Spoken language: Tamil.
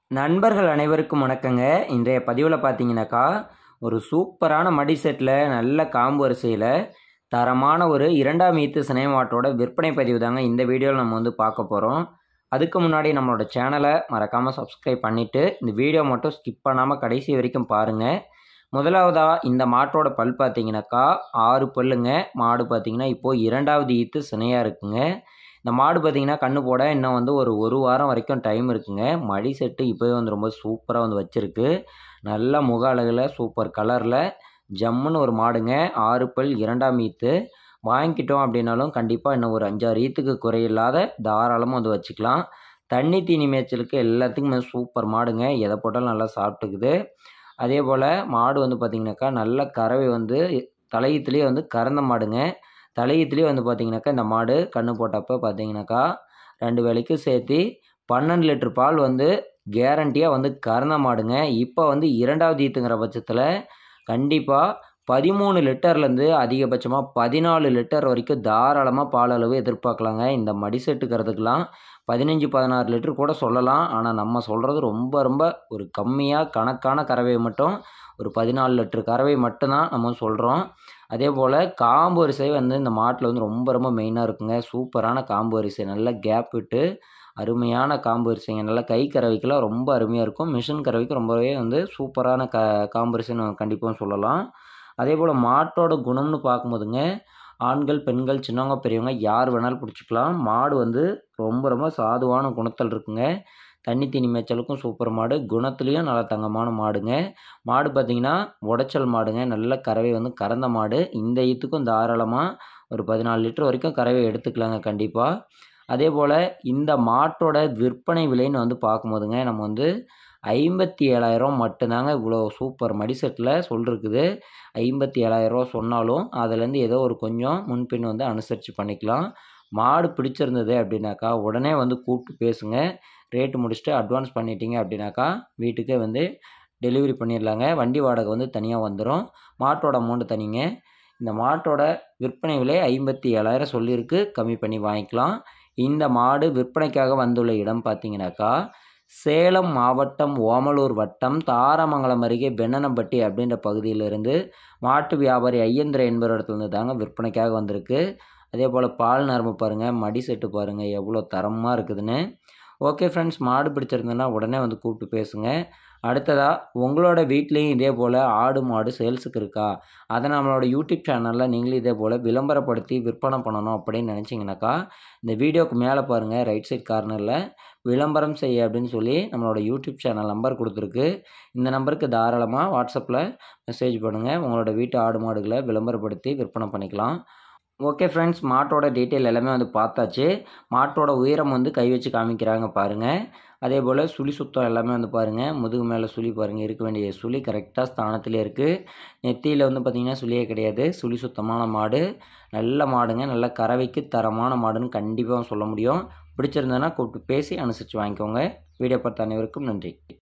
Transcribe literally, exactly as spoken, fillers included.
நண்பர்கள் அனைவருக்கும் வணக்கங்க. இன்றைய பதிவில் பார்த்தீங்கன்னாக்கா, ஒரு சூப்பரான மடி செட்டில் நல்ல காம்பு வரிசையில் தரமான ஒரு இரண்டாம் ஈத்து சினை மாட்டோட விற்பனை பதிவு தாங்க இந்த வீடியோவில் நம்ம வந்து பார்க்க போகிறோம். அதுக்கு முன்னாடி நம்மளோட சேனலை மறக்காமல் சப்ஸ்கிரைப் பண்ணிவிட்டு இந்த வீடியோ மட்டும் ஸ்கிப் பண்ணாமல் கடைசி வரைக்கும் பாருங்கள். முதலாவதாக இந்த மாட்டோட பல் பார்த்தீங்கன்னாக்கா ஆறு பல்லுங்க. மாடு பார்த்தீங்கன்னா இப்போது இரண்டாவது ஈத்து சினையாக இருக்குங்க. இந்த மாடு பார்த்திங்கன்னா கண்ணு போட இன்னும் வந்து ஒரு ஒரு வாரம் வரைக்கும் டைம் இருக்குங்க. மடி செட்டு இப்போவே வந்து ரொம்ப சூப்பராக வந்து வச்சுருக்கு. நல்ல முக அழகில் சூப்பர் கலரில் ஜம்முன்னு ஒரு மாடுங்க. ஆறு பல் இரண்டாம் ஈத்து வாங்கிக்கிட்டோம் அப்படின்னாலும் கண்டிப்பாக இன்னும் ஒரு அஞ்சாறு ஈத்துக்கு குறையில்லாத தாராளமாக வந்து வச்சுக்கலாம். தண்ணி தீனி மேய்ச்சலுக்கு எல்லாத்துக்குமே சூப்பர் மாடுங்க. எதை போட்டாலும் நல்லா சாப்பிட்டுக்குது. அதே போல் மாடு வந்து பார்த்திங்கனாக்கா நல்ல கறவை வந்து தலையீத்துலேயே வந்து கறந்த மாடுங்க. தலையீத்துலேயே வந்து பார்த்திங்கனாக்கா இந்த மாடு கன்று போட்டப்போ பார்த்திங்கனாக்கா ரெண்டு வேலைக்கும் சேர்த்து பன்னெண்டு லிட்டர் பால் வந்து கேரண்டியாக வந்து கறந்த மாடுங்க. இப்போ வந்து இரண்டாவது ஈத்துங்கிற பட்சத்தில் கண்டிப்பாக பதிமூணு லிட்டர்லேருந்து அதிகபட்சமாக பதினாலு லிட்டர் வரைக்கும் தாராளமாக பால் அளவு எதிர்பார்க்கலாங்க. இந்த மடி செட்டுக்கிறதுக்கெலாம் பதினஞ்சு பதினாறு லிட்டர் கூட சொல்லலாம். ஆனால் நம்ம சொல்கிறது ரொம்ப ரொம்ப ஒரு கம்மியாக கணக்கான கறவை மட்டும் ஒரு பதினாலு லிட்டர் கறவை மட்டும்தான் நம்ம சொல்கிறோம். அதே போல் காம்பு வரிசை வந்து இந்த மாட்டில் வந்து ரொம்ப ரொம்ப மெயினாக இருக்குங்க. சூப்பரான காம்பு வரிசை, நல்ல கேப் விட்டு அருமையான காம்பு வரிசைங்க. நல்லா கை கறவைக்கெல்லாம் ரொம்ப அருமையாக இருக்கும். மிஷின் கறவைக்கு ரொம்பவே வந்து சூப்பரான க காம்பு வரிசைன்னு கண்டிப்பாக சொல்லலாம். அதே போல் மாட்டோட குணம்னு பார்க்கும்போதுங்க, ஆண்கள் பெண்கள் சின்னவங்க பெரியவங்க யார் வேணாலும் பிடிச்சிக்கலாம். மாடு வந்து ரொம்ப ரொம்ப சாதுவான குணத்தில் இருக்குங்க. தண்ணி தீனி மேய்ச்சலுக்கும் சூப்பர் மாடு, குணத்துலேயும் நல்லா தங்கமான மாடுங்க. மாடு பார்த்திங்கன்னா உடைச்சல் மாடுங்க. நல்ல கறவை வந்து கறந்த மாடு. இந்த ஈத்துக்கும் தாராளமாக ஒரு பதினாலு லிட்டர் வரைக்கும் கறவை எடுத்துக்கலாங்க கண்டிப்பாக. அதே போல் இந்த மாட்டோட விற்பனை விலைன்னு வந்து பார்க்கும்போதுங்க, நம்ம வந்து ஐம்பத்தி ஏழாயிரம் மட்டும்தாங்க இவ்வளோ சூப்பர் மடி செட்டில் சொல்லிருக்குது. ஐம்பத்தி ஏழாயிரரூவா சொன்னாலும் அதுலேருந்து ஏதோ ஒரு கொஞ்சம் முன்பின் வந்து அனுசரித்து பண்ணிக்கலாம். மாடு பிடிச்சிருந்தது அப்படின்னாக்கா உடனே வந்து கூப்பிட்டு பேசுங்க. ரேட்டு முடிச்சுட்டு அட்வான்ஸ் பண்ணிட்டீங்க அப்படின்னாக்கா வீட்டுக்கே வந்து டெலிவரி பண்ணிடலாங்க. வண்டி வாடகை வந்து தனியாக வந்துடும். மாட்டோட அமௌண்ட்டு தனிங்க. இந்த மாட்டோட விற்பனை விலை ஐம்பத்தி ஏழாயிரம் சொல்லியிருக்கு. கம்மி பண்ணி வாங்கிக்கலாம். இந்த மாடு விற்பனைக்காக வந்துள்ள இடம் பார்த்தீங்கன்னாக்கா சேலம் மாவட்டம் ஓமலூர் வட்டம் தாரமங்கலம் அருகே பெண்ணனம்பட்டி அப்படின்ற பகுதியிலிருந்து மாட்டு வியாபாரி ஐயந்திர என்பவர் இடத்துலேருந்து தாங்க விற்பனைக்காக வந்திருக்கு. அதே போல் பால் நரம்பு பாருங்கள், மடி செட்டு பாருங்கள் எவ்வளோ தரமாக இருக்குதுன்னு. ஓகே ஃப்ரெண்ட்ஸ், மாடு பிடிச்சிருந்ததுன்னா உடனே வந்து கூப்பிட்டு பேசுங்க. அடுத்ததாக உங்களோட வீட்லேயும் இதே போல் ஆடு மாடு சேல்ஸுக்கு இருக்கா, அதை நம்மளோட யூடியூப் சேனலில் நீங்களும் இதே போல் விளம்பரப்படுத்தி விற்பனை பண்ணணும் அப்படின்னு நினச்சிங்கனாக்கா இந்த வீடியோக்கு மேலே பாருங்கள், ரைட் சைட் கார்னரில் விளம்பரம் செய்ய அப்படின்னு சொல்லி நம்மளோட யூடியூப் சேனல் நம்பர் கொடுத்துருக்கு. இந்த நம்பருக்கு தாராளமாக வாட்ஸ்அப்பில் மெசேஜ் பண்ணுங்கள். உங்களோட வீட்டு ஆடு மாடுகளை விளம்பரப்படுத்தி விற்பனை பண்ணிக்கலாம். ஓகே ஃப்ரெண்ட்ஸ், மாட்டோட டீட்டெயில் எல்லாமே வந்து பார்த்தாச்சு. மாட்டோட உயரம் வந்து கை வச்சு காமிக்கிறாங்க பாருங்கள். அதே போல் சுழி சுத்தம் எல்லாமே வந்து பாருங்கள். முதுகு மேலே சுழி பாருங்கள், இருக்க வேண்டிய சுழி கரெக்டாக ஸ்தானத்திலே இருக்குது. நெத்தியில் வந்து பார்த்திங்கன்னா சுழியே கிடையாது. சுழி சுத்தமான மாடு, நல்ல மாடுங்க. நல்ல கறவைக்கு தரமான மாடுன்னு கண்டிப்பாக சொல்ல முடியும். பிடிச்சிருந்ததுன்னா கூப்பிட்டு பேசி அனுசரித்து வாங்கிக்கோங்க. வீடியோ பார்த்த அனைவருக்கும் நன்றி.